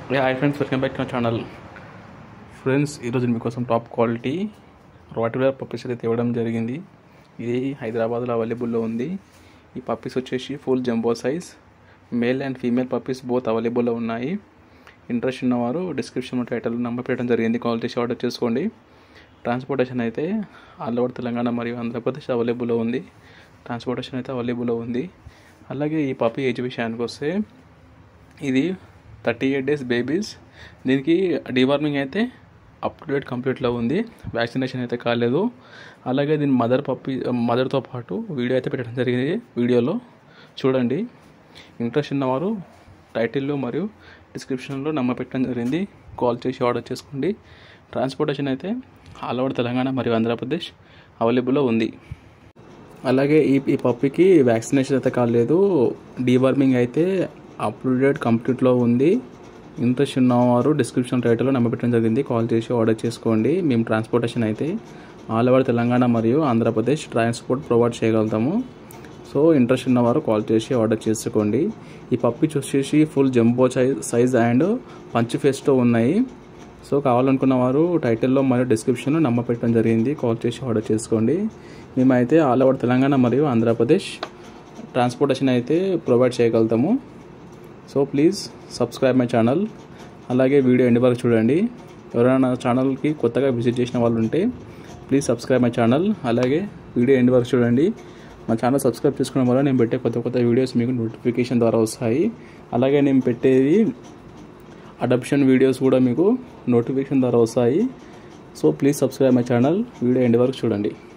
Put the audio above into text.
Hi friends, welcome back to my channel. Friends, ఈరోజు మీకోసం top quality Rottweiler puppies అయితే తేవడం జరిగింది. ఇది హైదరాబాద్లో అవైలబుల్లో ఉంది. ఈ పప్పీస్ వచ్చేసి full jumbo size, male and female puppies both అవైలబుల్లో ఉన్నాయి. ఇంట్రెస్ట్ ఉన్నవారు డిస్క్రిప్షన్ టైటిల్ నెంబర్ పెట్టడం జరిగింది, కాల్ చేసి ఆర్డర్ చేసుకోండి. ట్రాన్స్పోర్టేషన్ అయితే ఆల్ ఓవర్ తెలంగాణ మరియు ఆంధ్రప్రదేశ్ అవైలబుల్లో ఉంది. ట్రాన్స్పోర్టేషన్ అయితే అవైలబుల్లో ఉంది. అలాగే ఈ పప్పీ ఏజ్ విషయానికి వస్తే ఇది 38 days బేబీస్. దీనికి డీవార్మింగ్ అయితే అప్ టు డేట్ కంప్లీట్లో ఉంది, వ్యాక్సినేషన్ అయితే కాలేదు. అలాగే దీని మదర్తో పాటు వీడియో అయితే పెట్టడం జరిగింది, వీడియోలో చూడండి. ఇంట్రెస్ట్ ఉన్నవారు టైటిల్లో మరియు డిస్క్రిప్షన్లో నెంబర్ పెట్టడం జరిగింది, కాల్ చేసి ఆర్డర్ చేసుకోండి. ట్రాన్స్పోర్టేషన్ అయితే ఆల్ ఓవర్ తెలంగాణ మరియు ఆంధ్రప్రదేశ్ అవైలబుల్లో ఉంది. అలాగే ఈ పప్పీకి వ్యాక్సినేషన్ అయితే కాలేదు, డీవార్మింగ్ అయితే అప్ టు డేట్ కంప్లీట్లో ఉంది. ఇంట్రెస్ట్ ఉన్నవారు డిస్క్రిప్షన్ టైటిల్లో నెంబర్ పెట్టడం జరిగింది, కాల్ చేసి ఆర్డర్ చేసుకోండి. మేము ట్రాన్స్పోర్టేషన్ అయితే ఆల్ ఓవర్ తెలంగాణ మరియు ఆంధ్రప్రదేశ్ ట్రాన్స్పోర్ట్ ప్రొవైడ్ చేయగలుగుతాము. సో ఇంట్రెస్ట్ ఉన్నవారు కాల్ చేసి ఆర్డర్ చేసుకోండి. ఈ పప్పీ వచ్చేసి full jumbo size and punch ఫేస్తో ఉన్నాయి. సో కావాలనుకున్న వారు టైటిల్లో మరియు డిస్క్రిప్షన్లో నెంబర్ పెట్టడం జరిగింది, కాల్ చేసి ఆర్డర్ చేసుకోండి. మేమైతే ఆల్ ఓవర్ తెలంగాణ మరియు ఆంధ్రప్రదేశ్ ట్రాన్స్పోర్టేషన్ అయితే ప్రొవైడ్ చేయగలుగుతాము. So please subscribe my channel. అలాగే వీడియో ఎండ్ వరకు చూడండి. ఎవరైనా నా ఛానల్కి కొత్తగా విజిట్ చేసిన వాళ్ళు ఉంటే ప్లీజ్ సబ్స్క్రైబ్ మై ఛానల్. అలాగే వీడియో ఎండ్ వరకు చూడండి. మా ఛానల్ సబ్స్క్రైబ్ చేసుకోవడం వల్ల నేను పెట్టే కొత్త వీడియోస్ మీకు నోటిఫికేషన్ ద్వారా వస్తాయి. అలాగే నేను పెట్టేది అడాప్షన్ వీడియోస్ కూడా మీకు నోటిఫికేషన్ ద్వారా వస్తాయి. So please subscribe my channel. Video end వరకు చూడండి.